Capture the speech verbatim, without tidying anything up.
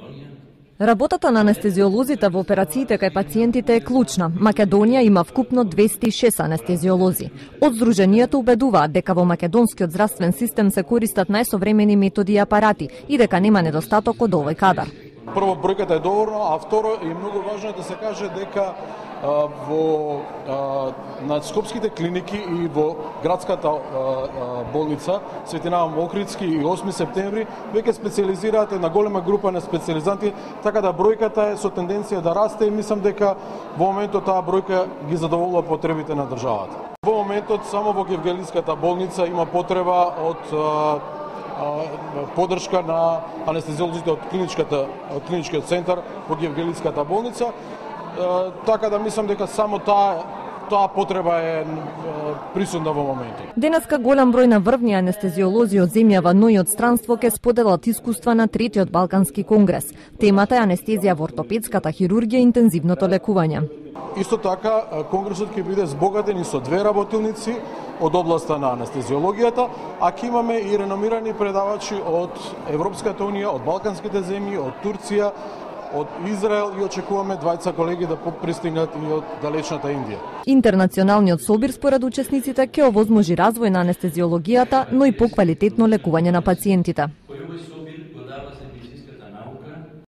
Работата на анестезиолозите во операциите кај пациентите е клучна. Македонија има вкупно двесте и шест анестезиолози. Од Здруженијето убедуваат дека во македонскиот здравствен систем се користат најсовремени методи и апарати и дека нема недостаток од овој кадар. Прво, бројката е доволно, а второ и многу важно е да се каже дека а, во а, на скопските клиники и во градската а, а, болница Свети Наван Охридски и осми септември веќе специализираат една голема група на специализанти, така да бројката е со тенденција да расте и мислам дека во моментот таа бројка ги задоволува потребите на државата. Во моментот само во Гевгелиската болница има потреба од а, поддршка на анестезиолозите од клиничката од клиничкиот центар во Гевгелиската болница, така да мислам дека само таа таа потреба е присутна во моментот. Денеска голем број на врвни анестезиолози од земјава, но и од странство ке споделат искуства на третиот Балкански конгрес. Темата е анестезија во ортопедската хирургија и интензивното лекување. Исто така, конгресот ќе биде збогатен и со две работилници од областа на анестезиологијата, а ќе имаме и реномирани предавачи од Европската унија, од Балканските земји, од Турција, од Израел и очекуваме двајца колеги да пристигнат и од далечната Индија. Интернационалниот собир според учесниците ќе овозможи развој на анестезиологијата, но и поквалитетно лекување на пациентите.